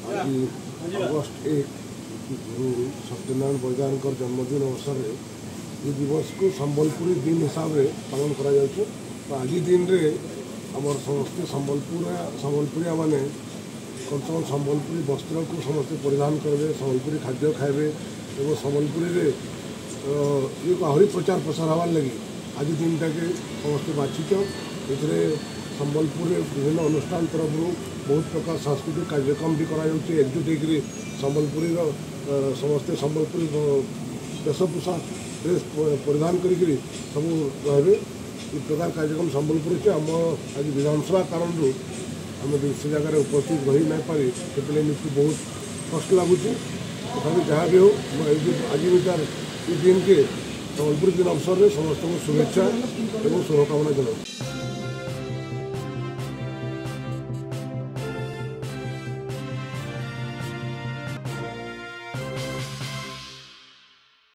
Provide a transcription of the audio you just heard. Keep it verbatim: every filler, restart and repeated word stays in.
August एक सत्यनारायण बैदान जन्मदिन अवसर में ये दिवस को संबलपुरी दिन हिसाब से पालन करा जाउछ। तो आज दिन रे आमर समस्त संबलपुर संबलपुरिया माने कम से कम संबलपुरी वस्त्र को समस्त परिधान करेंगे, संबलपुरी खाद्य खाइबे और संबलपुरी रे ये आहरी प्रचार प्रसार हबार लगी आज दिनटा के समस्त बाछिच। ये संबलपुर विभिन्न अनुष्ठान तरफ बहुत प्रकार सांस्कृतिक कार्यक्रम भी करा एकजुट होकर संबलपुरी समस्ते संबलपुरी वेशभूषा ड्रेस परिधान करी सब रहे ये प्रकार कार्यक्रम संबलपुर से आम आज विधानसभा कारण आम से जगह उपस्थित रही नहीं पारे से मुझे बहुत कष्ट लगुच। तथा जहाँ भी हो आज विचार ये दिन के संबलपुर दिन अवसर में समस्त को शुभेच्छा और शुभकामना जनाऊँ।